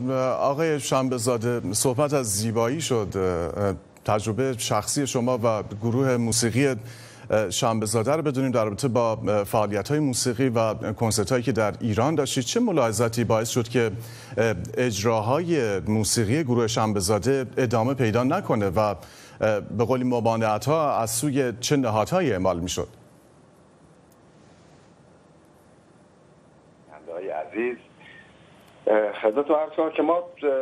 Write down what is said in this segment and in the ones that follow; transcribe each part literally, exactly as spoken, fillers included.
آقای شنبه‌زاده، صحبت از زیبایی شد. تجربه شخصی شما و گروه موسیقی شنبه‌زاده رو بدونیم در رابطه با فعالیت‌های موسیقی و کنسرت‌هایی که در ایران داشتید. چه ملاحظاتی باعث شد که اجراهای موسیقی گروه شنبه‌زاده ادامه پیدا نکنه و به قولی ممانعت‌ها از سوی چه نهادهایی اعمال می‌شد؟ بنده عزیز، خدمتتون عرض کنم که ما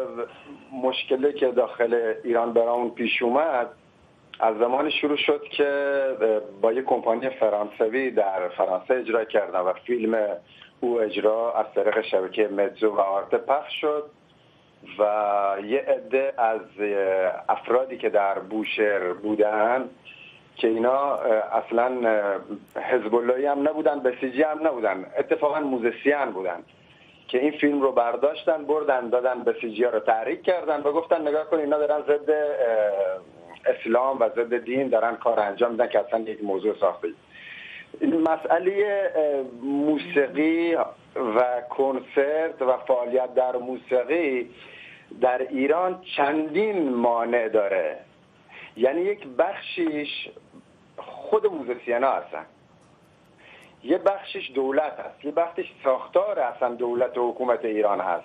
مشکلی که داخل ایران برامون پیش اومد از زمان شروع شد که با یک کمپانی فرانسوی در فرانسه اجرا کردن و فیلم او اجرا از طریق شبکه متزو و آرته پخش شد و یه عده از افرادی که در بوشهر بودن که اینا اصلا حزب اللهی هم نبودن، بسیجی هم نبودن، اتفاقا موزیسین بودن که این فیلم رو برداشتن بردن دادن بسیجی ها رو تحریک کردن و گفتن نگاه کن اینا دارن ضد اسلام و ضد دین دارن کار انجام میدن که اصلا یک موضوع ساخته. مسئله موسیقی و کنسرت و فعالیت در موسیقی در ایران چندین مانع داره. یعنی یک بخشیش خود موزیسینا هستن، یه بخشش دولت هست، یه بخشش ساختار اصلا دولت و حکومت ایران هست.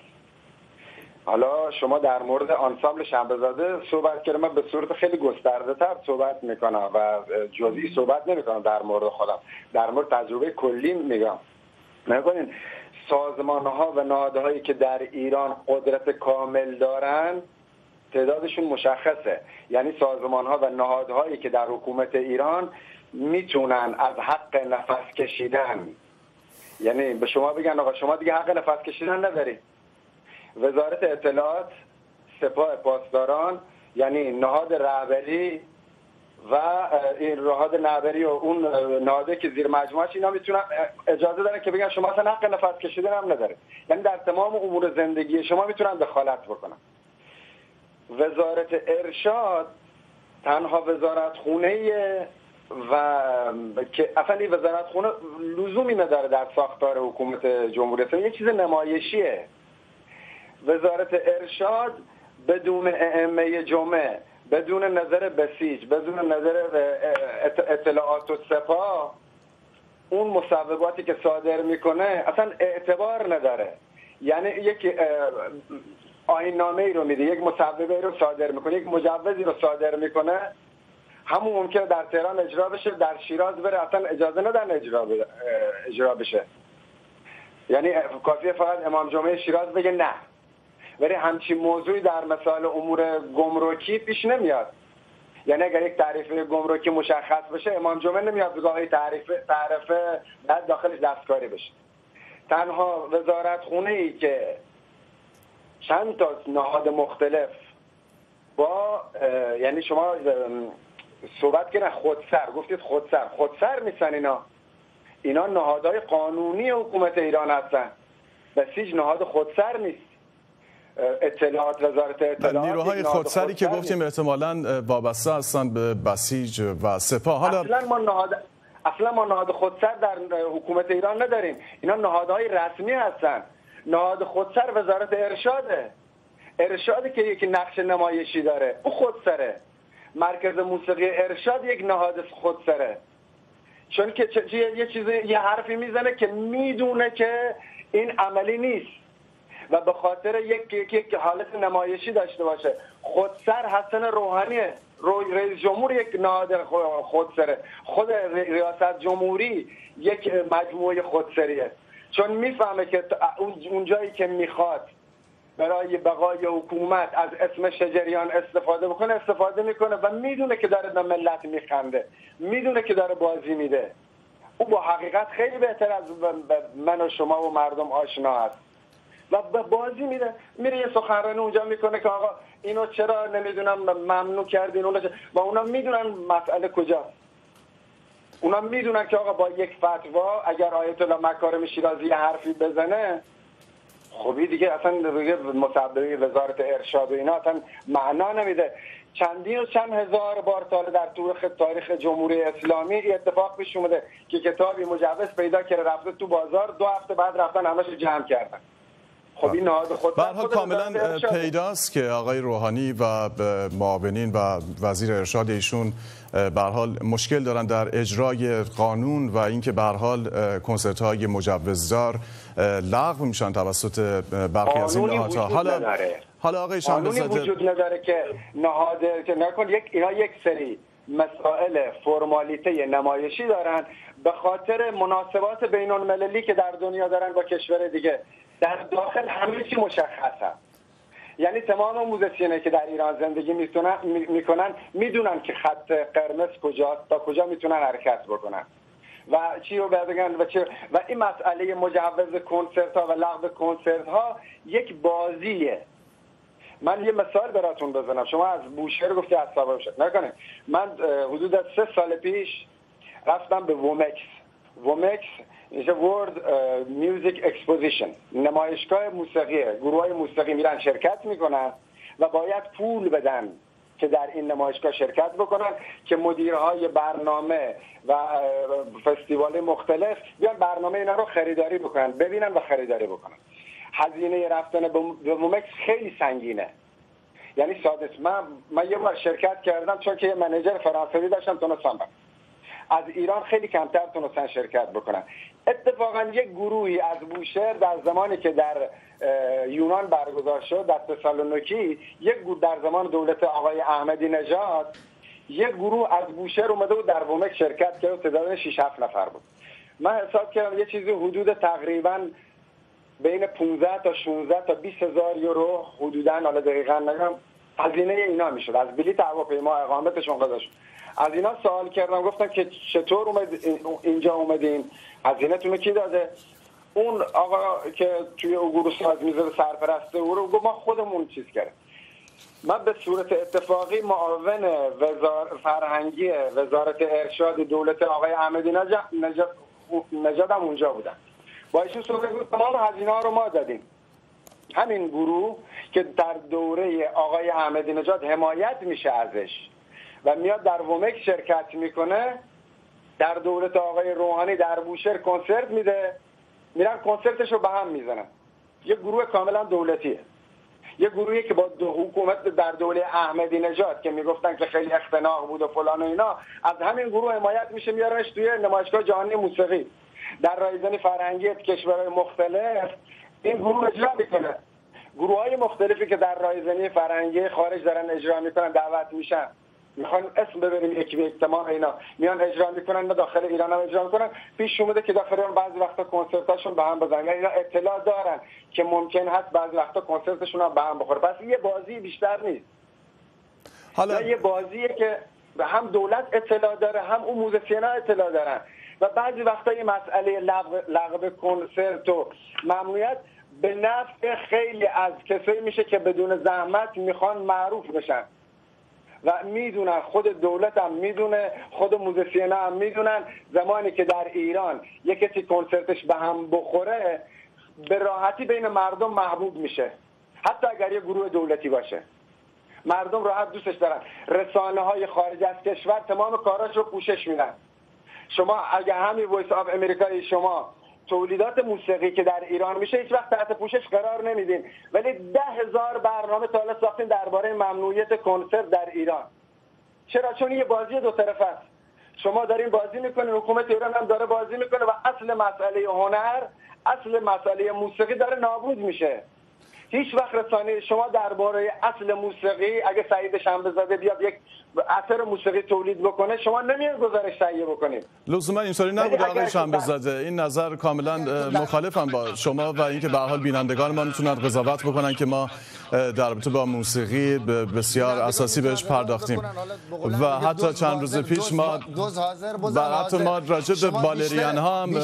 حالا شما در مورد آنسامبل شنبه‌زاده صحبت کردم، من به صورت خیلی گسترده تر صحبت میکنم و جزئی صحبت نمیکنم در مورد خودم، در مورد تجربه کلی میگم. نکنین سازمان ها و نهادهایی که در ایران قدرت کامل دارن تعدادشون مشخصه. یعنی سازمان ها و نهادهایی که در حکومت ایران میتونن از حق نفس کشیدن، یعنی به شما بگن آقا شما دیگه حق نفس کشیدن نداری. وزارت اطلاعات، سپاه پاسداران، یعنی نهاد رهبری و این نهاد رهبری و اون نهاده که زیر مجموعه‌اش اینا میتونن اجازه دارن که بگن شما اصلا حق نفس کشیدن هم نداره. یعنی در تمام امور زندگی شما میتونن دخالت بکنن. وزارت ارشاد تنها وزارت خونه‌ایه و که اصلا این وزارت خونه لزومی نداره در ساختار حکومت جمهوری اسلامی، یه چیز نمایشیه. وزارت ارشاد بدون ائمه جمعه، بدون نظر بسیج، بدون نظر اطلاعات و سپاه، اون مصوباتی که صادر میکنه اصلا اعتبار نداره. یعنی یک آیین‌نامه ای رو میده، یک مصوبه رو صادر میکنه، یک مجوزی رو صادر میکنه، همون ممکنه در تهران اجرا بشه، در شیراز بره اصلا اجازه ندن اجرا اجرا بشه. یعنی کافیه فقط امام جمعه شیراز بگه نه. ولی همچین موضوعی در مسائل امور گمرکی پیش نمیاد. یعنی اگر یک تعریفه گمرکی مشخص بشه، امام جمعه نمیاد بگه آقا تعریفه تعرفه بعد داخلش دستکاری بشه. تنها وزارت خونه ای که چند تا نهاد مختلف با یعنی شما صحبت کردن خودسر، گفتید خودسر، خودسر نیستن اینا. اینا نهادهای قانونی حکومت ایران هستن. بسیج نهاد خودسر نیست. اطلاعات، وزارت اطلاعات، نیروهای خودسری که گفتیم احتمالاً وابسته هستن به بسیج و سپاه. حالا اصلا ما نهاد اصلا ما نهاد خودسر در حکومت ایران نداریم. اینا نهادهای رسمی هستن. نهاد خودسر وزارت ارشاده. ارشادی که یک نقش نمایشی داره، او خودسره. مرکز موسیقی ارشاد یک نهاد خودسره. چون که یه چیزی یه حرفی میزنه که میدونه که این عملی نیست و به خاطر یک یک, یک حالت نمایشی داشته باشه. خودسر حسن روحانیه، رئیس جمهور یک نهاد خودسره. خود ریاست جمهوری یک مجموعه خودسریه، چون میفهمه که اون جایی که میخواد برای بقای حکومت از اسم شجریان استفاده بکنه استفاده میکنه و میدونه که داره به ملت میخنده، میدونه که داره بازی میده. او با حقیقت خیلی بهتر از من و شما و مردم آشنا هست و به بازی میره. میره یه سخنرانی اونجا میکنه که آقا اینو چرا نمیدونم ممنوع کردین، اونو و اونا میدونن مسئله کجاست. اونا میدونن که آقا با یک فتوا اگر آیت الله مکارم شیرازی حرفی بزنه، خبی دیگه اصلا مصوبه وزارت ارشاد و اینا اصلا معنا نمیده. چندین و چند هزار بار تا در تاریخ جمهوری اسلامی اتفاق پیش اومده که کتابی مجوز پیدا کرده رفته تو بازار، دو هفته بعد رفتن همش جمع کردن. خب این نهاد خود به هر حال کاملا پیداست که آقای روحانی و معاونین و وزیر ارشاد ایشون به هر حال مشکل دارن در اجرای قانون و اینکه به هر حال کنسرت‌های مجوزدار لغو میشن توسط برخی از این نهادها. حالا حالا آقای شنبه‌زاده قانونی وجود نداره که نهاد که نکن یک اینا یک سری مسائل فرمالیته نمایشی دارن به خاطر مناسبات بین المللی که در دنیا دارن با کشور دیگه. در داخل همه چی مشخصه. یعنی تمام موزیسینایی که در ایران زندگی میتونن میکنن میدونن که خط قرمز کجاست، تا کجا میتونن حرکت بکنن و چی رو بگن و چی. و این مسئله مجوز کنسرت ها و لغو کنسرت ها یک بازیه. من یه مثال براتون بزنم. شما از بوشهر گفتی از سابق شد نکنه. من حدود سه سال پیش رفتم به وومکس. وومکس اینجا ورد میوزیک اکسپوزیشن، نمایشگاه موسیقیه. گروه های موسیقی میرن شرکت میکنن و باید پول بدن که در این نمایشگاه شرکت بکنن که مدیرهای برنامه و فستیوال مختلف بیان برنامه اینا رو خریداری بکنن، ببینن و خریداری بکنن. هزینه رفتن به وومکس خیلی سنگینه. یعنی ساده من من یه بار شرکت کردم چون که یه منیجر فرانسوی داشتم تونستم از ایران خیلی کمتر تونستن شرکت بکنن. اتفاقا یک گروهی از بوشهر در زمانی که در یونان برگزار شد در تسالونیکی، یک گروه در زمان دولت آقای احمدی نژاد یک گروه از بوشهر اومده بود در وومکس شرکت کرد و تعداد شش هفت نفر بود. من حساب کردم یه چیزی حدود تقریبا بین پانزده تا شانزده تا بیست هزار یورو حدوداً، حالا دقیقاً نگم، هزینه اینا میشد از بلیط هواپیما، اقامتشون، غذاشون. از اینا سوال کردم، گفتم که چطور اومد اینجا اومدین، هزینه‌تون رو کی داده؟ اون آقا که توی اوگورو ساز میذاره سرپرسته او رو گفت ما خودمون چیز کردیم. من به صورت اتفاقی معاون وزارت فرهنگی وزارت ارشاد دولت آقای احمدی نژاد نژاد هم اونجا بودم. با ایشون صحبت کردم، تمام هزینه‌ها رو ما دادیم. همین گروه که در دوره آقای احمدی نژاد حمایت میشه ازش و میاد در وومکس شرکت میکنه، در دولت آقای روحانی در بوشهر کنسرت میده، میرن کنسرتش رو به هم میزنن. یه گروه کاملا دولتیه، یه گروهی که با دو حکومت در دوره احمدی نژاد که میگفتن که خیلی اختناق بود و فلان و اینا، از همین گروه حمایت میشه، میارنش توی نمایشگاه جهانی موسیقی در رایزنی فرهنگی کشورهای مختلف. این گروه اجرا میکنه. گروه های مختلفی که در رایزنی فرهنگی خارج دارن اجرا میکنن دعوت میشن، میخوان اسم ببریم یکی به یک، تمام اینا میان اجرا میکنن، نه داخل ایران هم اجرا میکنن. پیش اومده که داخل ایران بعضی وقتا کنسرتاشون به هم بزنن، یعنی اینا اطلاع دارن که ممکن هست بعضی وقتا کنسرتشون هم به هم بخوره. پس یه بازی بیشتر نیست، حالا یه بازیه که هم دولت اطلاع داره، هم اون موزیسینا اطلاع دارن و بعضی وقتا این مسئله لغو کنسرت و ممنوعیت به نفع خیلی از کسایی میشه که بدون زحمت میخوان معروف بشن و میدونن، خود دولت هم میدونه، خود موزیسینا هم میدونن زمانی که در ایران یک کسی کنسرتش به هم بخوره به راحتی بین مردم محبوب میشه، حتی اگر یه گروه دولتی باشه. مردم راحت دوستش دارن. رسانه های خارج از کشور تمام کاراش رو پوشش میدن. شما اگر همین وایس آف امریکای شما تولیدات موسیقی که در ایران میشه هیچ وقت تحت پوشش قرار نمیدین، ولی ده هزار برنامه تا حالا ساختین درباره ممنوعیت کنسرت در ایران. چرا؟ چون یه بازی دو طرفه است. شما دارین بازی میکنین، حکومت ایران هم داره بازی میکنه و اصل مسئله هنر، اصل مسئله موسیقی داره نابود میشه. هیچ وقت رسانه شما درباره اصل موسیقی، اگه سعید شنبه‌زاده بیاد یک اثر موسیقی تولید بکنه، شما نمیاد گزارش تهیه بکنید. لزوما اینطوری نبود آقای شنبه‌زاده. این نظر کاملا مخالفم با شما و اینکه به هر حال بینندگان ما میتونن قضاوت بکنن که ما در رابطه با موسیقی بسیار اساسی بهش پرداختیم و حتی چند روز پیش ما و حتی ما راجع به بالرین ها هم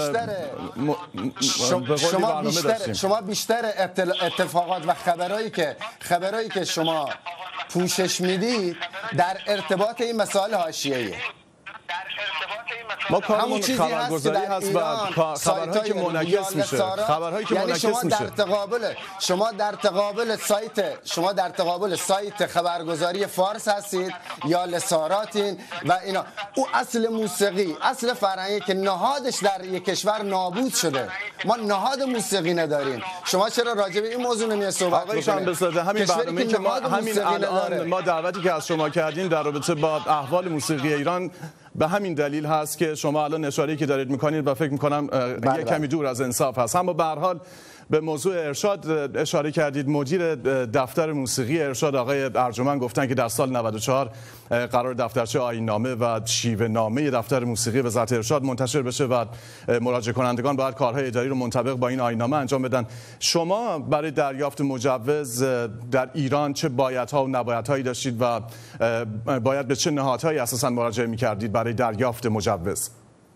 شما بیشتر شما بیشتر اتفاقات و خبرایی که خبرایی که شما پوشش میدید در ارتباط این مسائل حاشیه‌ایه. در ارتباط این ما کارمون خبرگزاری هست و خبرهایی که منعکس میشه خبرهایی که یعنی منعکس شما میشه در تقابل شما در تقابل سایت شما در تقابل سایت خبرگزاری فارس هستید یا لساراتین و اینا. او اصل موسیقی، اصل فرهنگی که نهادش در یک کشور نابود شده. ما نهاد موسیقی نداریم. شما چرا راجع به این موضوع نمی صحبت آقای شنبه‌زاده؟ همین برنامه‌ای که ما همین الان ما دعوتی که از شما کردیم در رابطه با احوال موسیقی ایران به همین دلیل هست که شما الان اشاره‌ای که دارید می‌کنید و فکر می‌کنم یک کمی دور از انصاف هست. اما به هر حال به موضوع ارشاد اشاره کردید. مدیر دفتر موسیقی ارشاد آقای ارجمند گفتن که در سال نود و چهار قرار دفترچه آیین‌نامه و شیوه نامه دفتر موسیقی وزارت ارشاد منتشر بشه و مراجعه کنندگان باید کارهای اداری رو منطبق با این آیین‌نامه انجام بدن. شما برای دریافت مجوز در ایران چه بایدها و نبایدهایی داشتید و باید به چه نهادهایی اساساً مراجعه می‌کردید برای دریافت مجوز؟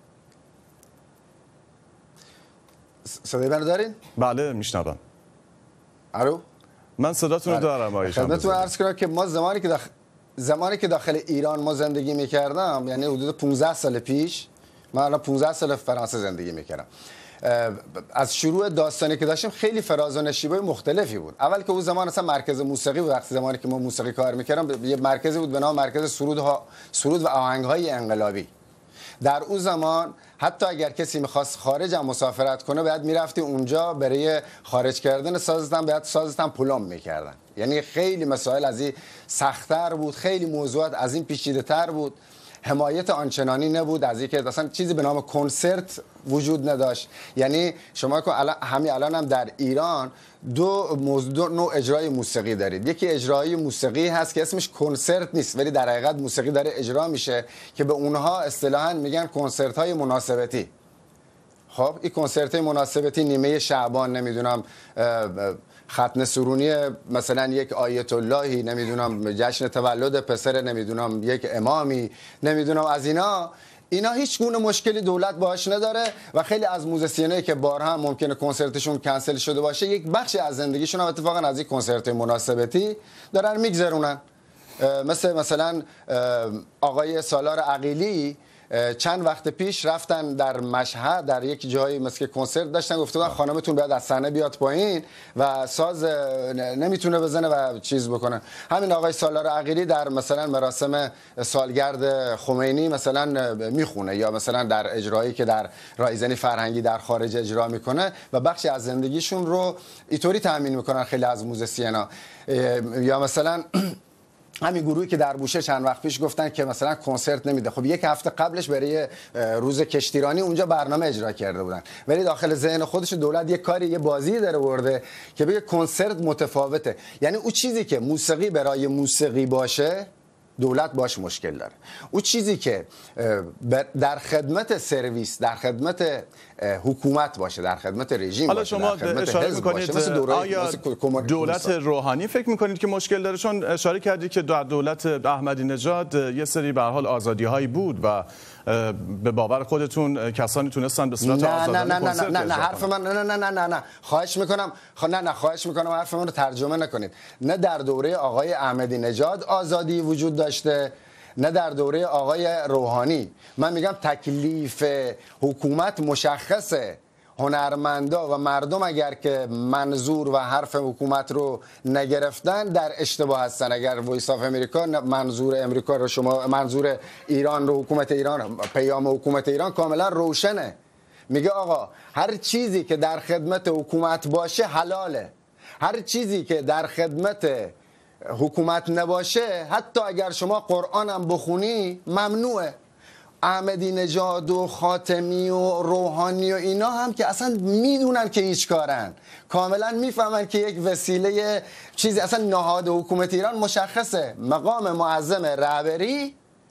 صدای من دارین؟ بله میشنوم. الو؟ من صداتون رو دارم. آقای شنبه‌زاده خدمتتون عرض کنم که ما زمانی که داخل زمانی که داخل ایران ما زندگی می‌کردم، یعنی حدود پانزده سال پیش، من الان پانزده سال فرانسه زندگی می‌کردم. از شروع داستانی که داشتیم خیلی فراز و نشیب‌های مختلفی بود. اول که اون زمان اصلا مرکز موسیقی بود. وقتی زمانی که ما موسیقی کار می‌کردم یه مرکزی بود به نام مرکز سرود ها سرود و آهنگ‌های انقلابی. در اون زمان حتی اگر کسی میخواست خارج هم مسافرت کنه باید میرفتی اونجا برای خارج کردن سازتن باید سازتن پلم میکردن. یعنی خیلی مسائل از این سخت‌تر بود، خیلی موضوعات از این پیچیده‌تر بود. حمایت آنچنانی نبود از اینکه اصلا چیزی به نام کنسرت وجود نداشت. یعنی شما که الان همین الان هم در ایران دو موضوع نوع اجرای موسیقی دارید. یکی اجرای موسیقی هست که اسمش کنسرت نیست ولی در حقیقت موسیقی داره اجرا میشه که به اونها اصطلاحاً میگن کنسرت های مناسبتی. خب این کنسرت های مناسبتی نیمه شعبان، نمیدونم ختنه سرونی مثلا یک آیت اللهی، نمیدونم جشن تولد پسر نمیدونم یک امامی، نمیدونم از اینا اینا هیچ گونه مشکلی دولت باهاش نداره و خیلی از موزیسینایی که بارها هم ممکنه کنسرتشون کنسل شده باشه یک بخشی از زندگیشون هم اتفاقا از این کنسرت مناسبتی دارن میگذرونن. مثل مثلا آقای سالار عقیلی چند وقت پیش رفتن در مشهد در یک جایی مثل کنسرت داشتن، گفتن خانمتون باید از صحنه بیاد پایین و ساز نمیتونه بزنه و چیز بکنه. همین آقای سالار عقیلی در مثلا مراسم سالگرد خمینی مثلا میخونه یا مثلا در اجرایی که در رایزنی فرهنگی در خارج اجرا میکنه و بخشی از زندگیشون رو اینطوری تامین میکنن خیلی از موزیسینا. یا مثلا همین گروهی که در بوشه چند وقت پیش گفتن که مثلا کنسرت نمیده، خب یک هفته قبلش برای روز کشتیرانی اونجا برنامه اجرا کرده بودن ولی داخل ذهن خودش دولت یک کاری یه بازی داره برده که بگه کنسرت متفاوته. یعنی اون چیزی که موسیقی برای موسیقی باشه دولت باش مشکل داره. اون چیزی که در خدمت سرویس، در خدمت حکومت باشه، در خدمت رژیم حالا باشه، شما اشاره میکنید آیا دولت روحانی فکر میکنید که مشکل داره؟ چون اشاره کردید که در دولت احمدی نژاد یه سری به هر حال آزادی هایی بود و به باور خودتون کسانی تونستن به صورت آزادانه نه نه نه کنسرت نه نه حرف من نه نه نه نه نه خواهش میکنم نه نه خواهش میکنم حرف من رو ترجمه نکنید. نه در دوره آقای احمدی نژاد آزادی وجود داشته نه در دوره آقای روحانی. من میگم تکلیف حکومت مشخصه. هنرمندا و مردم اگر که منظور و حرف حکومت رو نگرفتن در اشتباه هستن. اگر وایس آف امریکا منظور امریکا رو شما منظور ایران رو حکومت ایران پیام حکومت ایران کاملا روشنه. میگه آقا هر چیزی که در خدمت حکومت باشه حلاله، هر چیزی که در خدمت حکومت نباشه حتی اگر شما قرآن هم بخونی ممنوعه. احمدی نژاد و خاتمی و روحانی و اینا هم که اصلا میدونن که هیچ کارن، کاملا میفهمن که یک وسیله چیزی اصلا نهاد حکومت ایران مشخصه. مقام معظم رهبری،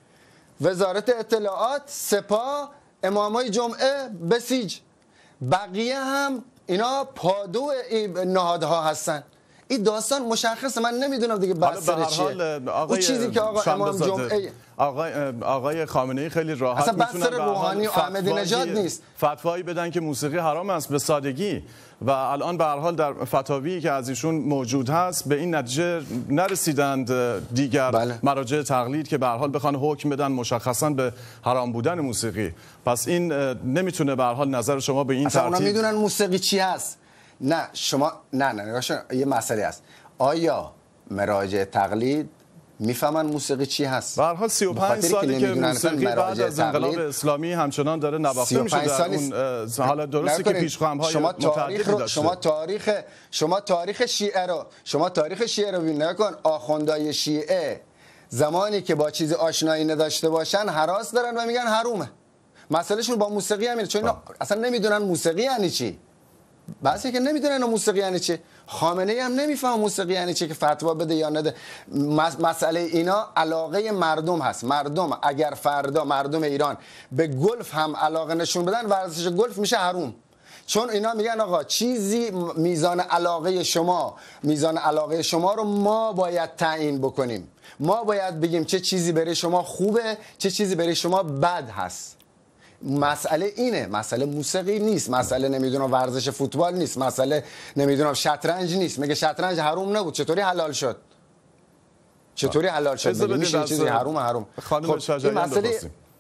وزارت اطلاعات، سپاه، امامای جمعه، بسیج، بقیه هم اینا پادو نهادها هستن. این داستان مشخصه. من نمیدونم دیگه بستر چیه. اون چیزی که آقا امام جمعه آقای آقای خامنه‌ای خیلی راحت میتونن اصلا بستر روحانی و احمدی نژاد نیست فتوایی بدن که موسیقی حرام است به سادگی و الان به هر حال در فتاوی که از ایشون موجود هست به این نتیجه نرسیدند دیگر بله. مراجع تقلید که به هر حال بخوان حکم بدن مشخصا به حرام بودن موسیقی. پس این نمیتونه به هر حال نظر شما به این ترتیب اصلا اونا میدونن موسیقی چی هست. نه شما نه نه نگاهش یه مسئله است. آیا مراجع تقلید میفهمن موسیقی چی هست؟ به هر حال سی و پنج سالی که موسیقی بعد از انقلاب اسلامی همچنان داره نواخته میشه در اون حالا درسته که پیشخوام‌های شما تاریخ رو داشته. شما تاریخ شما تاریخ شیعه رو شما تاریخ شیعه رو ببین نکن. آخوندای شیعه زمانی که با چیز آشنایی نداشته باشن هراس دارن و میگن حرومه. مسئلهشون با موسیقی همینه چون اینا اصلا نمیدونن موسیقی یعنی چی. بعضی که نمیدونن موسیقی یعنی چی. خامنه‌ای هم نمیفهمه موسیقی یعنی چی که فتوا بده یا نده. مسئله اینا علاقه مردم هست. مردم اگر فردا مردم ایران به گلف هم علاقه نشون بدن ورزش گلف میشه حروم. چون اینا میگن آقا چیزی میزان علاقه شما میزان علاقه شما رو ما باید تعیین بکنیم. ما باید بگیم چه چیزی برای شما خوبه چه چیزی برای شما بد هست. مسئله اینه. مسئله موسیقی نیست. مسئله نمیدونم ورزش فوتبال نیست. مسئله نمیدونم شطرنج نیست. مگه شطرنج حروم نبود چطوری حلال شد؟ چطوری حلال شد؟ مگه میشه چیزی حروم حروم؟ خانم شجریان مسئله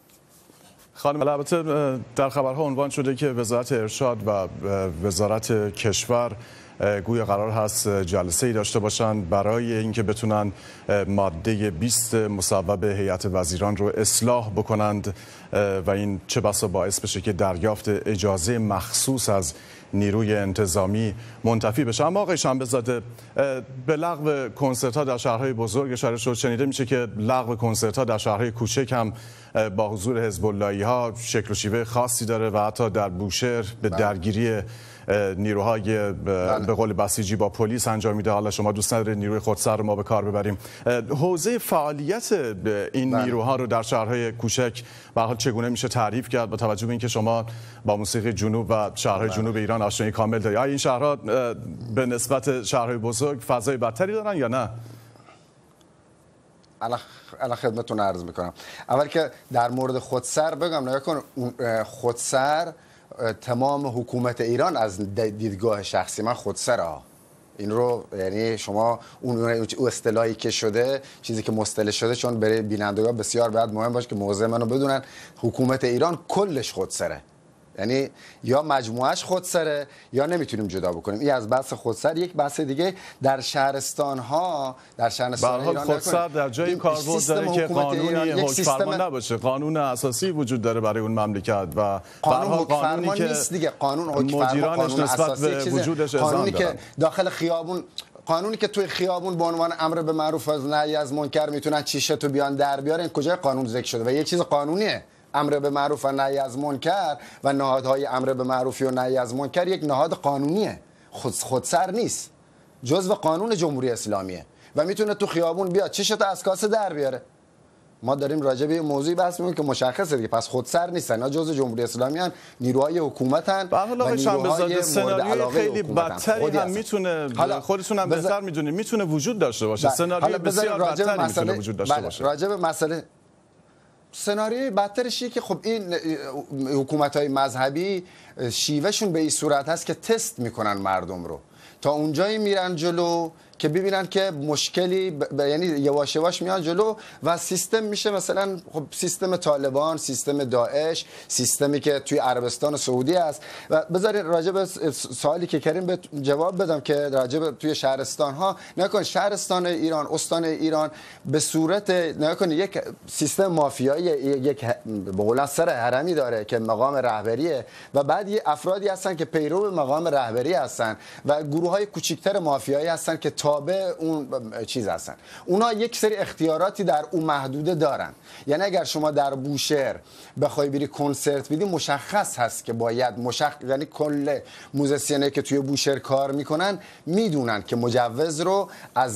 خانم البته در خبرها عنوان شده که وزارت ارشاد و وزارت کشور گویا قرار هست جلسه‌ای داشته باشند برای اینکه بتونن ماده بیست مصوب هیئت وزیران رو اصلاح بکنند و این چه بسا باعث بشه که دریافت اجازه مخصوص از نیروی انتظامی منتفی بشه. اما آقای شنبه‌زاده به لغو کنسرت‌ها در شهرهای بزرگ اشاره شد. شنیده میشه که لغو کنسرت‌ها در شهرهای کوچک هم با حضور حزب اللهی‌ها شکل و شیوه خاصی داره و حتی در بوشهر به درگیری نیروهای به قول بسیجی با پلیس انجام میده. حالا شما دوست ندارید نیروی خودسر رو ما به کار ببریم. حوزه فعالیت این بله. نیروها رو در شهرهای کوچک به هر حال چگونه میشه تعریف کرد با توجه به اینکه شما با موسیقی جنوب و شهرهای بله. جنوب ایران آشنایی کامل دارید؟ آیا این شهرها به نسبت شهرهای بزرگ فضای بدتری دارن یا نه؟ الان خدمتتون عرض میکنم. اول که در مورد خودسر بگم نگاه کن خودسر تمام حکومت ایران از دیدگاه شخصی من خودسره. این رو یعنی شما اون اصطلاحی که شده چیزی که مصطلح شده چون برای بینندگان بسیار باید مهم باشه که موضع منو بدونن حکومت ایران کلش خودسره. یعنی یا مجموعش خودسره یا نمیتونیم جدا بکنیم. این از بحث خودسر. یک بحث دیگه در شهرستان ها در شهرستان ایران خودسر در جای کاربرد داره که قانونی حکم فرما نباشه. قانون اساسی وجود داره برای اون مملکت و قانون حکم فرما نیست دیگه. قانون حکم فرما قانون نسبت به وجودش قانونی که داخل خیابون قانونی که توی خیابون به عنوان امر به معروف و نهی از منکر میتونن چیشه تو بیان در بیارن کجای قانون ذکر شده و یه چیز قانونیه. امر به معروف و نهی از منکر و نهادهای امر به معروفی و نهی از منکر یک نهاد قانونیه. خود خودسر نیست. جزء قانون جمهوری اسلامیه و میتونه تو خیابون بیاد چشتو از کاسه در بیاره. ما داریم راجع به این موضوعی بحث می‌کنیم که مشخصه دیگه. پس خودسر نیستن. اینا جزء جمهوری اسلامی ان، نیروهای حکومتن و نیروهای سناریوی خیلی بدتری هم میتونه خودتون هم بهتر میدونید میتونه وجود داشته باشه. سناریو بسیار بدتری میتونه وجود داشته باشه. راجع به مسئله سناریوی بدترش که خب این حکومت‌های مذهبی شیوهشون به این صورت هست که تست میکنن مردم رو تا اونجایی میرن جلو که ببینن که مشکلی ب... یعنی یواش یواش میان جلو و سیستم میشه مثلا خب سیستم طالبان، سیستم داعش، سیستمی که توی عربستان و سعودی است. و بذارید راجع به سوالی که کریم به جواب بدم که راجع به توی شهرستان ها نکن شهرستان ایران، استان ایران به صورت نکن یک سیستم مافیایی یک به قول سر حرمی داره که مقام رهبریه و بعد یه افرادی هستن که پیرو مقام رهبری هستن و گروه های کوچیکتر مافیایی هستن که تابع اون چیز هستن. اونا یک سری اختیاراتی در اون محدوده دارن. یعنی اگر شما در بوشهر بخوای بری کنسرت بدی مشخص هست که باید مشخص یعنی کل موزیسینایی که توی بوشهر کار میکنن میدونن که مجوز رو از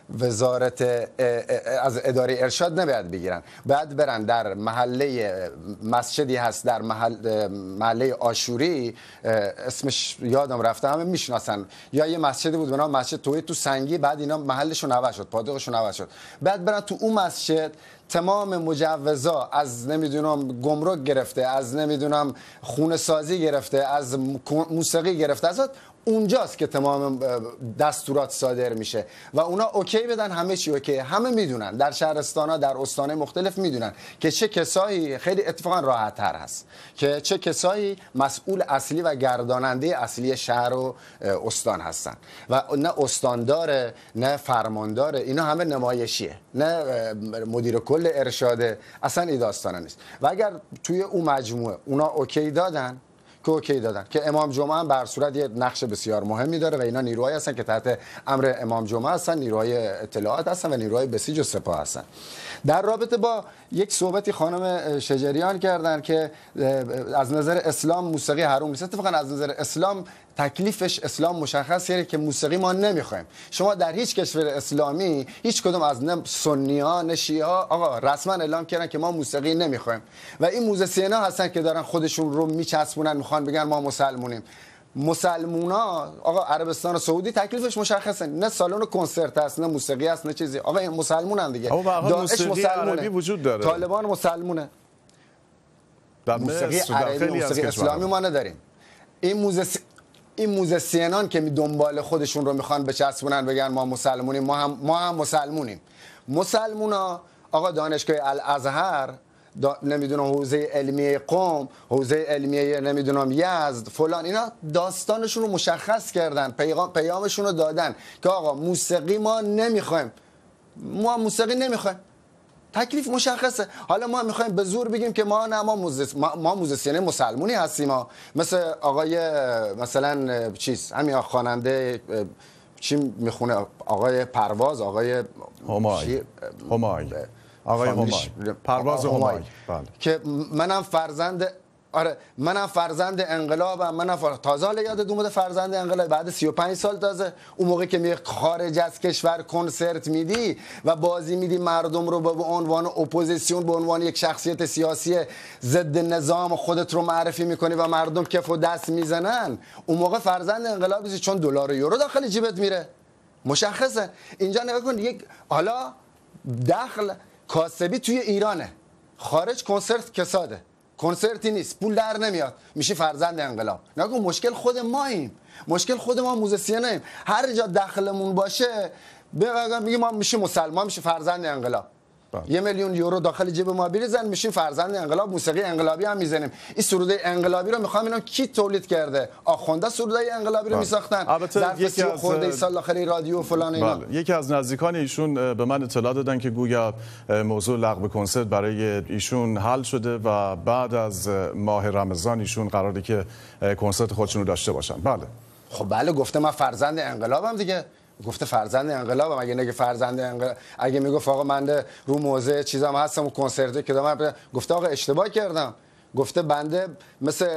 وزارت از اداره ارشاد نباید بگیرن، باید برن در محله مسجدی هست در محل محله آشوری، اسمش یادم رفته، همه میشناسن، یا یه مسجدی بود به نام مسجد توحید تو سنگی، بعد اینا محلشون عوض شد، پادوقشون عوض شد، بعد برن تو اون مسجد تمام مجوزا از نمیدونم گمرک گرفته، از نمیدونم خونه سازی گرفته، از موسیقی گرفته، از اونجاست که تمام دستورات صادر میشه و اونا اوکی بدن، همه چی اوکی. همه میدونن در شهرستانا در استانه مختلف میدونن که چه کسایی، خیلی اتفاقا راحت تر هست که چه کسایی مسئول اصلی و گرداننده اصلی شهر و استان هستن و نه استاندار نه فرماندار، اینا همه نمایشیه، نه مدیر کل ارشاده، اصلا این داستانا نیست. و اگر توی اون مجموعه اونا اوکی دادن که اوکی دادن که امام جمعه هم بر صورت یه نقش بسیار مهمی داره و اینا نیروهایی هستن که تحت امر امام جمعه هستن، نیروهای اطلاعات هستن و نیروهای بسیج و سپاه هستن. در رابطه با یک صحبتی خانم شجریان کردن که از نظر اسلام موسیقی حرام نیست. اتفاقا از نظر اسلام تکلیفش اسلام مشخصه که موسیقی ما نمیخوایم. شما در هیچ کشور اسلامی هیچ کدوم از نه سنی ها نه شیعه ها آقا رسما اعلام کردن که ما موسیقی نمیخوایم و این موزیسینا هستن که دارن خودشون رو میچسبونن، میخوان بگن ما مسلمونیم. مسلمونا آقا عربستان و سعودی تکلیفش مشخصه، نه سالن کنسرت هست نه موسیقی هست نه چیزی. آقا این مسلمونن دیگه، داعش مسلمونه، وجود داره، طالبان مسلمونه، موسیقی عربی موسیقی اسلامی ما نداریم. این موزه این موزیسینان که دنبال خودشون رو میخوان بچسبونن بگن ما مسلمونیم، ما هم ما هم مسلمونیم. مسلمونا آقا دانشگاه الازهر، دا نمیدونم حوزه علمیه قم، حوزه علمیه نمیدونم یزد فلان، اینا داستانشون رو مشخص کردن، پیغام پیامشون رو دادن که آقا موسیقی ما نمیخوایم، ما موسیقی نمیخوایم، تکلیف مشخصه. حالا ما میخوایم به زور بگیم که ما نه ما موزیس ما, ما موزیسین مسلمونی هستیم، ما مثل آقای مثلا چیز همین خواننده چی میخونه، آقای پرواز، آقای همای همای آقای همای پرواز همای، که منم فرزند آره منم فرزند انقلابم، منم فر... تازه حالا یادت اومده فرزند انقلاب بعد سی و پنج سال تازه، اون موقع که می خارج از کشور کنسرت میدی و بازی میدی مردم رو به عنوان اپوزیسیون، به عنوان یک شخصیت سیاسی ضد نظام خودت رو معرفی میکنی و مردم کف و دست میزنن، اون موقع فرزند انقلابی، چون دلار و یورو داخل جیبت میره، مشخصه. اینجا نگاه کن، یک حالا دخل کاسبی توی ایرانه، خارج کنسرت کساده، کنسرتی نیست، پول در نمیاد، میشی فرزند انقلاب. نگو مشکل خود ماییم، مشکل خود ما موزیسیناییم. هر جا دخلمون باشه میگیم ما میشیم مسلمان، میشه فرزند انقلاب. یه میلیون یورو داخل جیب ما بریزن میشیم فرزند انقلاب، موسیقی انقلابی هم میزنیم. این سروده انقلابی رو میخوام اینا کی تولید کرده؟ آخونده سروده انقلابی رو میساختن. البته یکی از خورده سال داخل رادیو فلان اینا. بله. یکی از نزدیکان ایشون به من اطلاع دادن که گویا موضوع لغو کنسرت برای ایشون حل شده و بعد از ماه رمضان ایشون قراره که کنسرت خودشون رو داشته باشن. بله. خب بله گفته من فرزند انقلابم دیگه. گفته فرزند انقلابم. اگه نگه فرزند انقلاب، اگه میگفت آقا من رو موضع چیزام هستم و کنسرتی که دارم، گفته آقا اشتباه کردم. گفته بنده مثل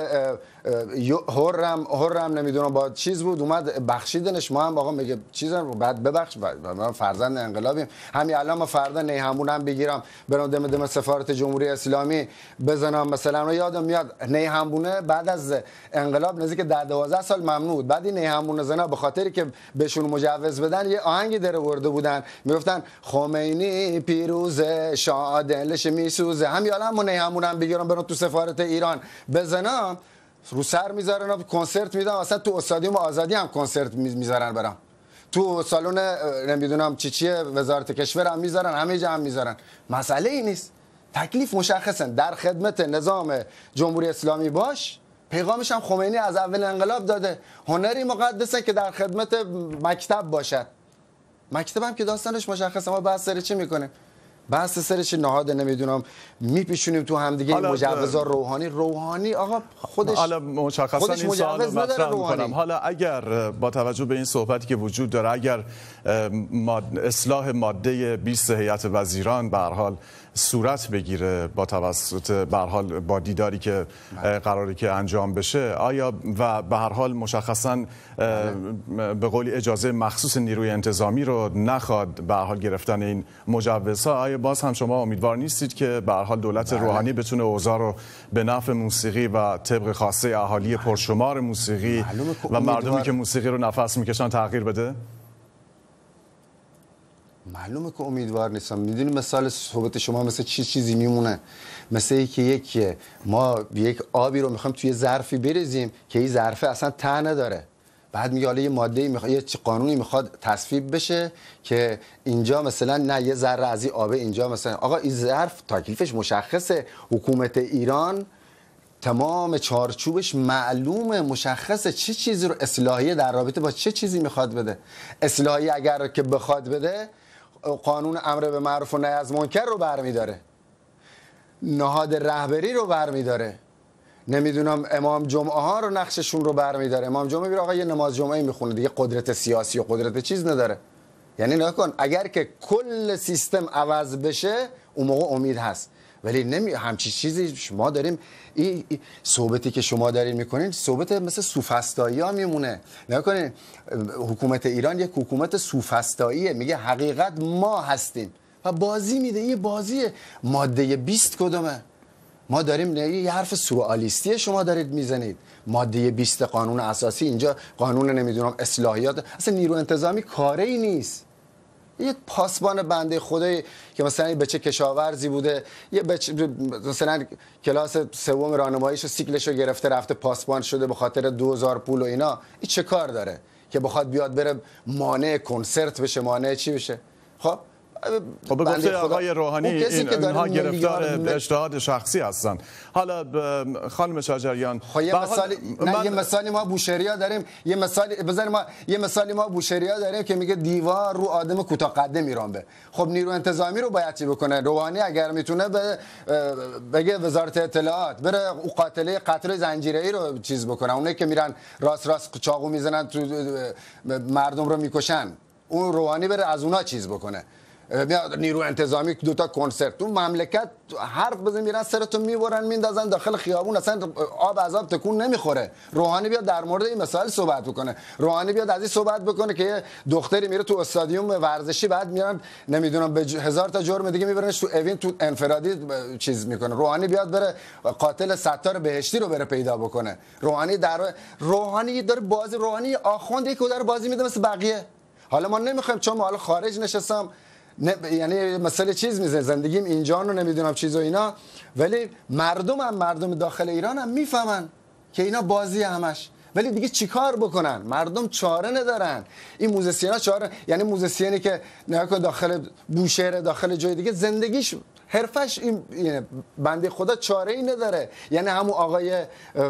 هرم هرم نمیدونم با چیز بود اومد بخشیدنش، ما هم آقا میگه چیزم بعد ببخش، ما فرزند انقلابیم. همین الان ما فردا نیهمون هم بگیرم برام دم دم سفارت جمهوری اسلامی بزنم مثلا، رو یادم میاد نیهمونه بعد از انقلاب نزدیک ده دوازده سال ممنوع بود، بعد این نیهمون زنا به خاطری که بهشون مجوز بدن یه آهنگی در آورده بودن میگفتن خمینی پیروز شاه دلش میسوزه. همین الان ما نیهمون هم بگیرم برام تو سفارت ایران بزنم، رو سر میذارن کنسرت میدن، اصلا تو استادی و آزادی هم کنسرت میذارن برام، تو سالن نمیدونم چی چیه وزارت کشور هم میذارن، همه جا هم میذارن. مسئله ای نیست، تکلیف مشخصه، در خدمت نظام جمهوری اسلامی باش. پیغامش هم خمینی از اول انقلاب داده، هنری مقدسه که در خدمت مکتب باشد. مکتب هم که داستانش مشخصه، ما بحث سر چی میکنیم؟ بحث سرش نهاد نمیدونم میپیشونیم تو همدیگه مجوزا روحانی روحانی آقا خودش حالا مشخصا خودش این سوال رو مطرح می‌کنم. حالا اگر با توجه به این صحبتی که وجود داره اگر اصلاح ماده بیست هیئت وزیران به هر حال صورت بگیره با توسط به هر حال با دیداری که قراره که انجام بشه آیا و به هر حال مشخصا به قولی اجازه مخصوص نیروی انتظامی رو نخواد به هر حال گرفتن این مجوزها آیا باز هم شما امیدوار نیستید که به هر حال دولت بله. روحانی بتونه اوضاع رو به نفع موسیقی و طبق خواسته اهالی پرشمار موسیقی و مردمی که موسیقی رو نفس میکشن تغییر بده؟ معلومه که امیدوار نیستم. میدونی مثال صحبت شما مثل چیز چیزی میمونه، مثل اینکه یک ما یک آبی رو میخوایم توی ظرفی بریزیم که این ظرفه اصلا ته نداره، بعد میگه حالا یه ماده میخواد یه قانونی میخواد تصویب بشه که اینجا مثلا نه یه ذره از این آب اینجا مثلا آقا این ظرف تکلیفش مشخصه. حکومت ایران تمام چارچوبش معلومه مشخصه چه چیزی رو اصلاحیه در رابطه با چه چیزی میخواد بده. اصلاحیه اگر که بخواد بده قانون امر به معروف و نهی از منکر رو برمیداره، نهاد رهبری رو برمیداره، نمیدونم امام جمعه ها رو نقششون رو برمیداره. امام جمعه میره آقا یه نماز جمعه میخونه دیگه، قدرت سیاسی و قدرت چیز نداره. یعنی نکن اگر که کل سیستم عوض بشه اون موقع امید هست، ولی نمی همچی چیزی شما داریم. این صحبتی که شما دارین میکنین صحبت مثل سوفسطایی ها میمونه. نکنین حکومت ایران یک حکومت سوفسطاییه، میگه حقیقت ما هستیم و بازی میده. این بازیه. ماده بیست کدومه؟ ما داریم یه حرف سورئالیستی شما دارید میزنید. ماده بیست قانون اساسی، اینجا قانون نمیدونم اصلاحیات، اصلا نیرو انتظامی کاری ای نیست. یه پاسبان بنده خدایی که مثلا بچه کشاورزی بوده، یه بچه مثلا کلاس سوم راهنماییشو سیکلشو گرفته رفته پاسبان شده به خاطر دو هزار پول و اینا، این چه کار داره که بخواد بیاد بره مانع کنسرت بشه، مانع چی بشه؟ خب خب به گفته آقای روحانی این اینها گرفتار اجتهاد شخصی هستن. حالا خانم شجریان خب یه مثالی من... یه مثالی ما بوشهریا داریم، یه مثالی بزنیم ما یه مثالی ما بوشهریا داریم که میگه دیوار رو آدم کوتاه قد میرانبه. خب نیرو انتظامی رو باید چی بکنه؟ روحانی اگر میتونه به بگه وزارت اطلاعات بره او قاتله قتل زنجیره‌ای رو چیز بکنه، اونایی که میرن راست راست چاقو میزنن تو مردم رو میکشن، اون روحانی بره از اونا چیز بکنه. نیرو انتظامی دو تا کنسرت تو مملکت حرف بزنن میرن سرتون میبرن میندازن داخل خیابون، اصلا آب از آب تکون نمیخوره. روحانی بیاد در مورد این مسائل صحبت بکنه. روحانی بیاد از این صحبت بکنه که یه دختری میره تو استادیوم ورزشی بعد میرن نمیدونم به هزار تا جرم دیگه میبرنش تو اوین تو انفرادی چیز میکنه. روحانی بیاد بره قاتل ستار بهشتی رو بره پیدا بکنه. روحانی در روحانی داره بازی، روحانی آخوندی که داره بازی میده مثل بقیه. حالا ما نمیخوایم چون ما حالا خارج نشستم نه یعنی مسئله چیز میزنه زندگیم اینجا رو نمیدونم چیز و اینا، ولی مردم هم مردم داخل ایران هم میفهمن که اینا بازی همش، ولی دیگه چیکار بکنن؟ مردم چاره ندارن. این موزیسینا چاره، یعنی موزیسینی که نگاه داخل بوشهر داخل جای دیگه زندگیش حرفش این بنده خدا چاره ای نداره. یعنی همون آقای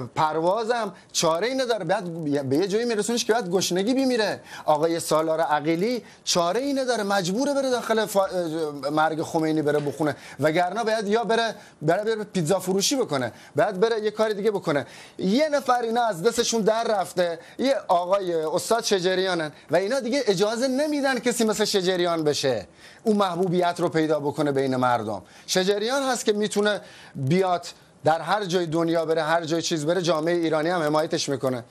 پروازم چاره ای نداره، بعد به یه جایی میرسونش که بعد گشنگی بیمیره. آقای سالار عقیلی چاره ای نداره، مجبوره بره داخل فا... مرگ خمینی بره بخونه، وگرنه باید یا بره بره, بره پیتزا فروشی بکنه، بعد بره یه کاری دیگه بکنه. یه نفر اینا از دستشون در رفته، یه آقای استاد شجریانن و اینا دیگه اجازه نمیدن کسی مثل شجریان بشه، اون محبوبیت رو پیدا بکنه بین مردم. شجریان هست که میتونه بیاد در هر جای دنیا بره، هر جای چیز بره، جامعه ایرانی هم حمایتش میکنه،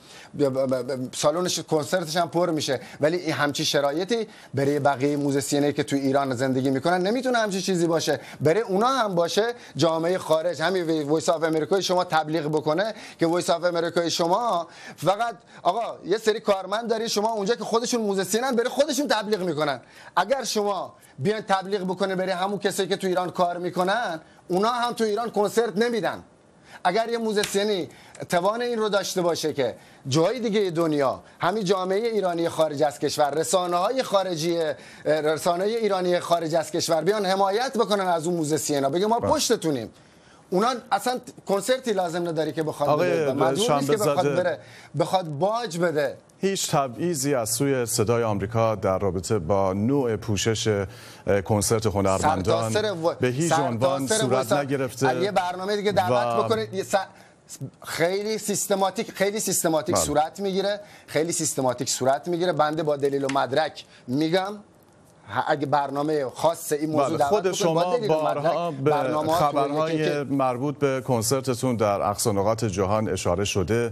سالنش کنسرتش هم پر میشه، ولی همچی شرایطی برای بقیه موزیسینایی که تو ایران زندگی میکنن نمیتونه همچی چیزی باشه. برای اونا هم باشه جامعه خارج، همین وایس آف امریکای شما تبلیغ بکنه که وایس آف امریکای شما فقط آقا یه سری کارمند داری شما اونجا که خودشون موزیسینن، برای خودشون تبلیغ میکنن. اگر شما بیان تبلیغ بکنه برای همون کسایی که تو ایران کار میکنن، اونا هم تو ایران کنسرت نمیدن. اگر یه موزیسینی توان این رو داشته باشه که جای دیگه دنیا، همین جامعه ایرانی خارج از کشور، رسانه‌های خارجی، رسانه‌های ایرانی خارج از کشور بیان حمایت بکنن از اون موزیسینا، بگه ما پشتتونیم، اونا اصلا کنسرتی لازم نداری که بخواد بده، مجبور نیست که بخواد بره بخواد باج بده. هیچ تبعیضی از سوی صدای آمریکا در رابطه با نوع پوشش کنسرت هنرمندان و... به هیچ عنوان صورت نگرفته. یه برنامه دیگه دعوت و... بکنید س... خیلی سیستماتیک خیلی سیستماتیک بله. صورت میگیره خیلی سیستماتیک صورت میگیره. بنده با دلیل و مدرک میگم اگه برنامه خاص این موضوع بله. خود شما بارها به خبرهای مربوط به کنسرتتون در اقصا نقاط جهان اشاره شده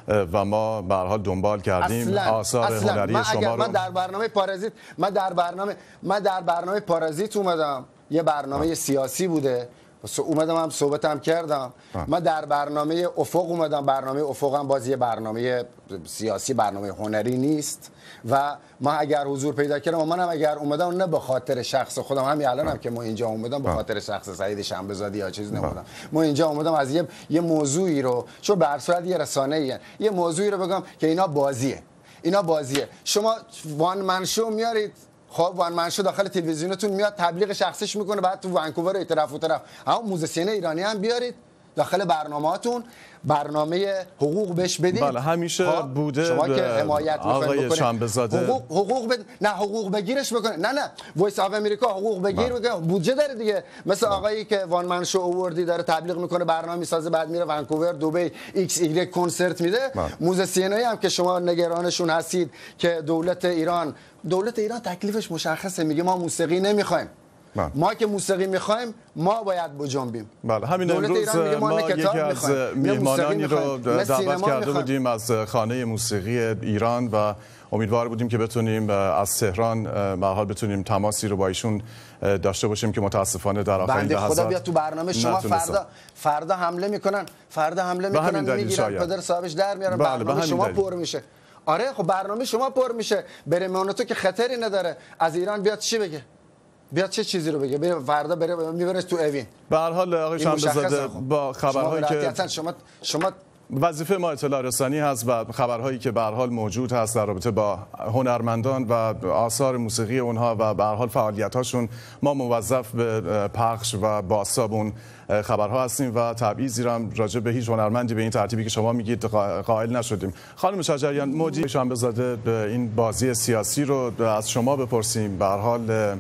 و ما به هر حال دنبال کردیم اصلاً. آثار اصلاً. هنری من شما رو من در برنامه پارازیت من در برنامه من در برنامه پارازیت اومدم. یه برنامه آه. سیاسی بوده، اومدم هم صحبتم کردم. آه. من در برنامه افق اومدم. برنامه افق هم بازی برنامه سیاسی، برنامه هنری نیست و ما اگر حضور پیدا کردم، منم اگر اومدم نه به خاطر شخص خودم، همین الانم هم که ما اینجا اومدم به خاطر شخص سعید شنبه‌زادی یا چیز نمودم. ما اینجا اومدم از یه یه موضوعی رو، چون به هر صورت یه رسانه‌ای یه موضوعی رو بگم که اینا بازیه. اینا بازیه. شما وان من شو میارید، خب وان من شو داخل تلویزیونتون میاد تبلیغ شخصیش میکنه، بعد تو ونکوور و طرف و طرف هم موزیسین ایرانی هم بیارید داخل برنامه‌هاتون، برنامه حقوق بهش بدید. بله همیشه بوده شما که حمایت آقای شنبه‌زاده حقوق حقوق بد... نه حقوق بگیرش بکنه. نه نه وایس آف امریکا حقوق بگیر بگه بودجه داره دیگه، مثل بله. آقایی که وان من شو اووردی داره تبلیغ میکنه، برنامه میسازه، بعد میره ونکوور، دبی، ایکس ایگرگ کنسرت میده. موزیسینایی هم که شما نگرانشون هستید که دولت ایران دولت ایران تکلیفش مشخصه، میگه ما موسیقی نمیخوایم. بله. ما که موسیقی میخوایم ما باید بجنبیم. بله همین امروز ما, ما یکی از میهمانانی رو دعوت کرده بودیم از خانه موسیقی ایران و امیدوار بودیم که بتونیم از تهران به هر حال بتونیم تماسی رو با ایشون داشته باشیم که متاسفانه در آخرین لحظات خدا بیاد تو برنامه شما فردا فردا حمله میکنن فردا حمله میکنن میگیرن پدر صاحبش در میارن. بله برنامه شما دلیل. پر میشه. آره خب برنامه شما پر میشه. بره مهمون تو که خطری نداره، از ایران بیاد چی بگه؟ بیاد چه چیزی رو بگه؟ بره فردا بره میبرش تو اوین. به هر حال آقای شنبه‌زاده با خبرهایی که شما شما وظیفه ما اطلاع رسانی هست و خبرهایی که به هر حال موجود هست در رابطه با هنرمندان و آثار موسیقی اونها و به هر حال فعالیت‌هاشون، ما موظف به پخش و بازتاب اون خبرها هستیم و تبعیضی را راجع به هیچ هنرمندی به این ترتیبی که شما میگید قائل نشدیم. خانم شجریان، مدیر شنبه‌زاده به این بازی سیاسی رو از شما بپرسیم. به هر حال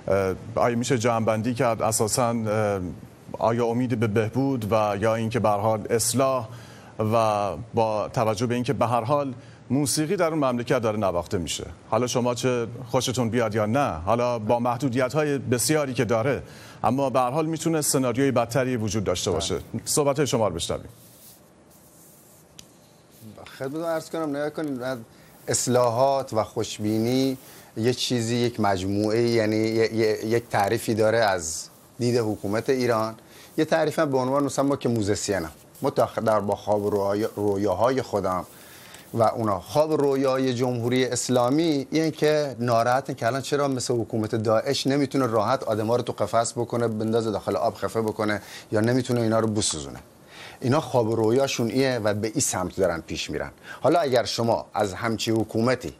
آیا میشه جمع‌بندی کرد اساساً آیا امید به بهبود و یا اینکه به هر حال اصلاح و با توجه به اینکه به هر حال موسیقی در اون مملکت داره نواخته میشه، حالا شما چه خوشتون بیاد یا نه، حالا با محدودیت‌های بسیاری که داره، اما به هر حال میتونه سناریوی بدتری وجود داشته باشه. صحبت شما رو بشنویم. خدمتتون عرض کنم نگاه کنید، اصلاحات و خوشبینی یک چیزی، یک مجموعه، یعنی یک تعریفی داره از دید حکومت ایران، یه تعریف هم به عنوان مثلا ما که موزیسینم، ما در با خواب رویاهای خودم و اونا خواب رویای جمهوری اسلامی این که ناراحتن که الان چرا مثل حکومت داعش نمیتونه راحت آدما رو تو قفس بکنه، بندازه داخل آب خفه بکنه، یا نمیتونه اینا رو بسوزونه. اینا خواب رویاشون ایه و به این سمت دارن پیش میرن. حالا اگر شما از همچی حکومتی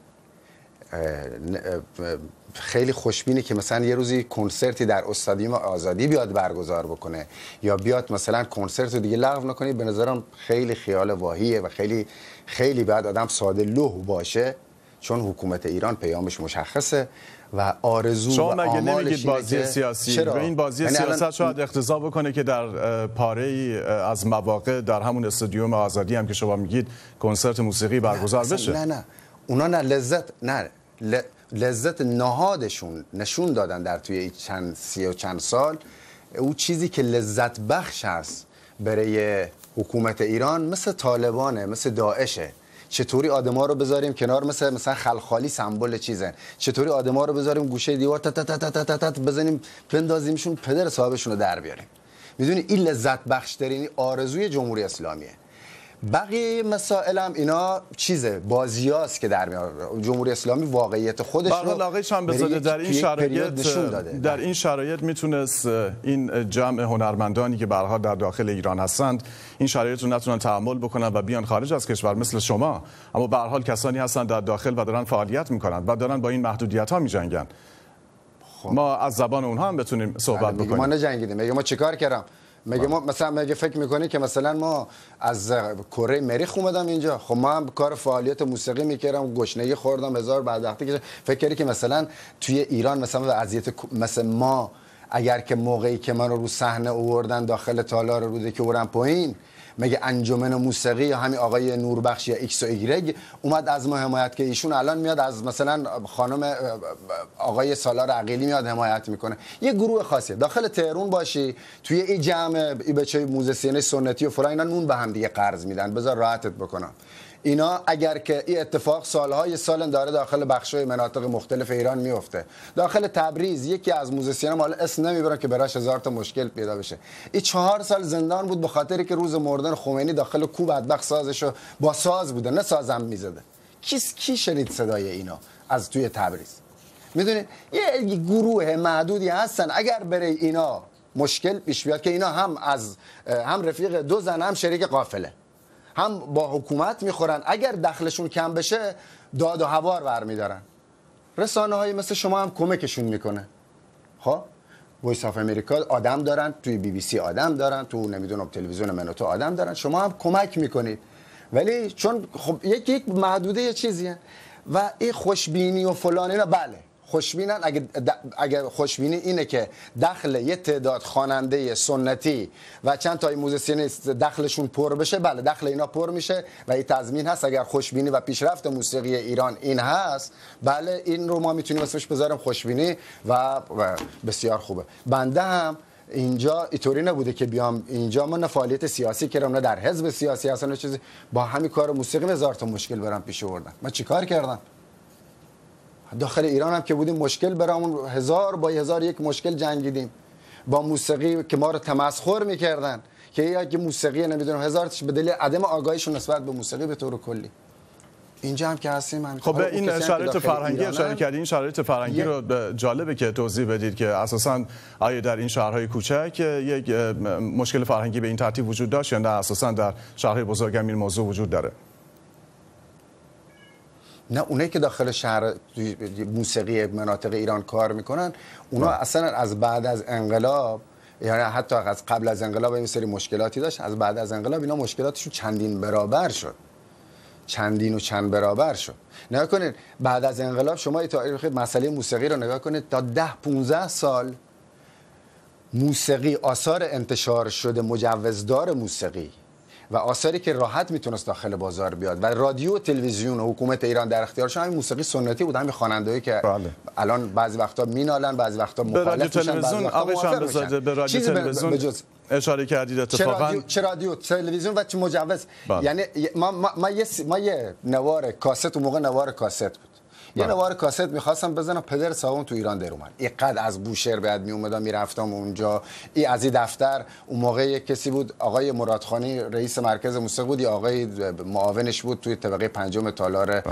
خیلی خوشبینی که مثلا یه روزی کنسرتی در استادیوم آزادی بیاد برگزار بکنه یا بیاد مثلا کنسرت دیگه لغو نکنه، به نظرم خیلی خیال واهیه و خیلی خیلی بعد آدم ساده لوح باشه، چون حکومت ایران پیامش مشخصه و آرزو شما و مگه آمالش نمیگید بازی سیاسی؟ چرا؟ و این بازی یعنی سیاست الان... شاید اقتضا بکنه که در پاره ای از مواقع در همون استادیوم آزادی هم که شما میگید کنسرت موسیقی برگزار نه بشه. نه نه اونا نه لذت نه ل... لذت نهادشون نشون دادن در توی چند سی و چند سال. او چیزی که لذت بخش هست برای حکومت ایران مثل طالبانه، مثل داعشه. چطوری آدما رو بذاریم کنار، مثل مثلا خلخالی سمبل چیزن، چطوری آدما رو بذاریم گوشه دیوار تا تا تا تا تا تا بزنیم بندازیمشون پدر صاحبشون رو در بیاریم. میدونی این لذت بخش ترین آرزوی جمهوری اسلامیه. بقیه مسائل هم اینا چیزه بازیاست که در میاد. جمهوری اسلامی واقعیت خودش رو آقای شنبه‌زاده در این شرایط در این شرایط میتونست این جمع هنرمندانی که به هر حال در داخل ایران هستند این شرایط رو نتونن تحمل بکنن و بیان خارج از کشور مثل شما، اما به هر حال کسانی هستند در داخل و دارن فعالیت میکنن و دارن با این محدودیت ها میجنگن. خب. ما از زبان اونها هم بتونیم صحبت بکنیم. ما نجنگیدیم. میگه ما چیکار کردم؟ مگه ما مثلا مگه فکر میکنی که مثلا ما از کره مریخ اومدم اینجا؟ خب ما هم کار فعالیت موسیقی میکردم، گشنگی خوردم هزار بعد وقتی که فکر کردی که مثلا توی ایران مثلا وضعیت مثلا ما اگر که موقعی که من رو رو صحنه آوردن داخل تالار روده که برم پایین، مگه انجمن موسیقی یا همین آقای نوربخش یا ایکس و ایگرگ اومد از ما حمایت که ایشون الان میاد از مثلا خانم آقای سالار عقیلی میاد حمایت میکنه؟ یه گروه خاصی داخل تهران باشی توی این جمع ای بچه موزیسین سنتی و فلان، اینا نون به هم دیگه قرض میدن. بذار راحتت بکنم، اینا اگر که این اتفاق سالهای سال داره داخل بخشای مناطق مختلف ایران میفته، داخل تبریز یکی از موزیسینا مال اسم نمیبرم که براش هزار تا مشکل پیدا بشه، این چهار سال زندان بود به خاطری که روز مردن خمینی داخل کو بدبخت سازشو با ساز بوده، نه سازم میزده. کیس کی شنید صدای اینا از توی تبریز؟ میدونید یه گروه معدودی هستن، اگر بره اینا مشکل پیش بیاد که اینا هم از هم رفیق دو زن هم شریک قافله، هم با حکومت میخورن، اگر دخلشون کم بشه داد و هوار برمیدارن. رسانه های مثل شما هم کمکشون میکنه. خب وایس آف امریکا آدم دارن، توی بی بی سی آدم دارن، تو نمیدونم تلویزیون منوتو آدم دارن، شما هم کمک میکنید. ولی چون خب یک یک محدوده یه چیزیه و این خوشبینی و فلان اینا، بله خوشبینن. اگه اگه خوشبینی اینه که دخل یه تعداد خواننده سنتی و چند تا موزیسین دخلشون پر بشه، بله دخل اینا پر میشه و این تضمین هست. اگر خوشبینی و پیشرفت موسیقی ایران این هست، بله این رو ما میتونیم اسمش بذاریم خوشبینی و بسیار خوبه. بنده هم اینجا اینطوری نبوده که بیام اینجا من فعالیت سیاسی کردم، نه در حزب سیاسی اصلا چیزی، با همین کار موسیقی هزار تا مشکل برام پیش آوردن. من چیکار کردم؟ داخل ایران هم که بودیم مشکل برامون هزار با هزار یک مشکل جنگیدیم با موسیقی که ما رو تمسخر میکردن که یک موسیقی نمیدونم هزار تاش به دلیل عدم آگاهیشون نسبت به موسیقی به طور کلی. اینجا هم که هستیم هم. خب به این شرایط فرهنگی اشاره کردین، این شرایط فرهنگی رو جالبه که توضیح بدید که اساساً آیا در این شهرهای کوچک یک مشکل فرهنگی به این ترتیب وجود داشت یا نه اساساً در شهرهای بزرگ هم این موضوع وجود داره؟ نه اونایی که داخل شهر موسیقی مناطق ایران کار میکنن اونا با. اصلا از بعد از انقلاب، یعنی حتی از قبل از انقلاب این سری مشکلاتی داشت، از بعد از انقلاب اینا مشکلاتشون چندین برابر شد، چندین و چند برابر شد. نگاه کنید بعد از انقلاب شما تاریخ مسئله موسیقی رو نگاه کنید، تا ده پانزده سال موسیقی آثار انتشار شده مجوزدار موسیقی و آثاری که راحت میتونست داخل بازار بیاد و رادیو و تلویزیون و حکومت ایران در اختیارش همین موسیقی سنتی بود، همین خواننده‌ای که بله. الان بعضی وقتا مینالن، بعضی وقتا مخالف میشن، بعضی وقتا موافق میشن. به رادیو تلویزیون بجز... اشاره کردید اتفاقا چه رادیو تلویزیون و چه مجوز بله. یعنی ما ما, ما یه ما یه نوار کاست، اون موقع نوار کاست بود، یه نوار کاست می‌خواستم بزنم، پدر صاحبم تو ایران در اومد، اینقدر از بوشهر بعد می اومدم میرفتم اونجا. این از این دفتر اون موقع یک کسی بود آقای مرادخانی رئیس مرکز موسیقی بود، آقای معاونش بود توی طبقه پنجم تالار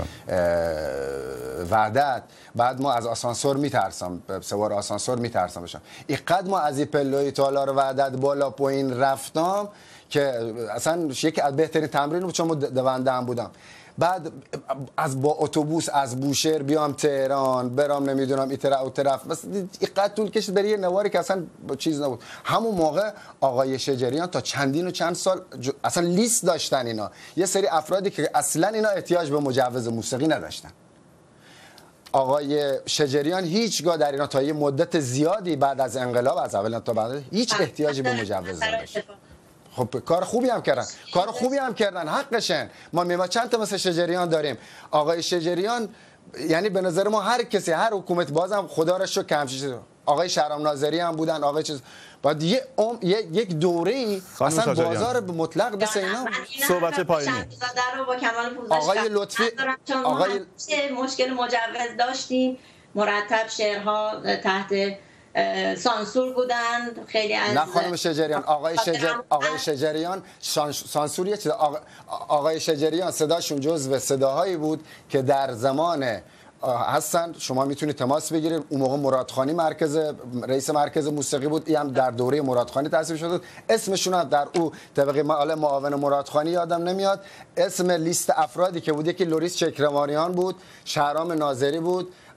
وحدت. بعد ما از آسانسور میترسم، سوار آسانسور میترسم بشم، اینقدر ما از این پله‌ی تالار وحدت بالا پایین رفتم که اصلا یکی از بهترین تمرین بود چون ما دونده هم بودم. بعد از با اتوبوس از بوشهر بیام تهران، برام نمیدونم این طرف اون طرف، بس اینقدر طول کشید برای یه نواری که اصلا چیز نبود. همون موقع آقای شجریان تا چندین و چند سال ج... اصلا لیست داشتن اینا، یه سری افرادی که اصلا اینا احتیاج به مجوز موسیقی نداشتن. آقای شجریان هیچگاه در اینا تا یه مدت زیادی بعد از انقلاب، از اول تا بعد، هیچ احتیاجی به مجوز نداشت. خب کار خوبی هم کردن، کار خوبی هم کردن، حقشن. ما میما چند تا مثل شجریان داریم. آقای شجریان یعنی به نظر ما هر کسی، هر حکومت، بازم خدا را شکر کمش، آقای شهرام ناظری هم بودن، آقای چیز، بعد یه ام یک دوره‌ای اصلا بازار به مطلق بس اینا صحبت پایینی آقای لطفی، آقای مشکل مجوز داشتیم، مرتب شعرها تحت سانسور بودند. خیلی از نه خانم شجریان، آقای شجر آقای شجریان سانسور یه چیز، آقای شجریان صداشون جزو صداهایی بود که در زمان هستن، شما میتونید تماس بگیرید. اون موقع مرادخانی مرکز رئیس مرکز موسیقی بود، این هم در دوره مرادخانی تأسیس شده بود. اسمشون هم در او طبقه معاون مرادخانی یادم نمیاد، اسم لیست افرادی که بود یکی لوریس چکروانیان بود، شهرام ناظری بود،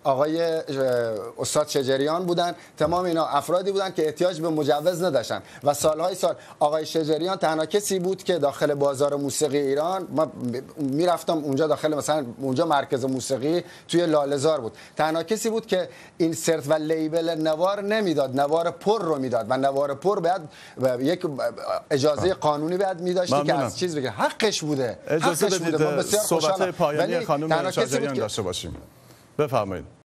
آقای استاد شجریان بودن. تمام اینا افرادی بودن که احتیاج به مجوز نداشتن و سالهای سال آقای شجریان تنها کسی بود که داخل بازار موسیقی ایران، ما میرفتم اونجا داخل مثلا اونجا مرکز موسیقی توی لاله‌زار بود، تنها کسی بود که این سرت و لیبل نوار نمیداد، نوار پر رو میداد و نوار پر باید یک اجازه قانونی باید میداشتی که از چیز بگیره. حقش بوده. اجازه حقش بدید بوده. ما بسیار صحبت خوشحالم. پایانی خانم شجریان که... داشته باشیم. بفرمایید.